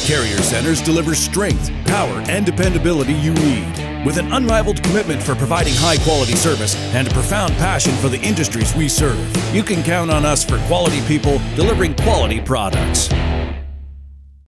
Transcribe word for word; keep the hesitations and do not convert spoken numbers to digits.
Carrier Centers deliver strength, power, and dependability you need. With an unrivaled commitment for providing high-quality service and a profound passion for the industries we serve, you can count on us for quality people delivering quality products.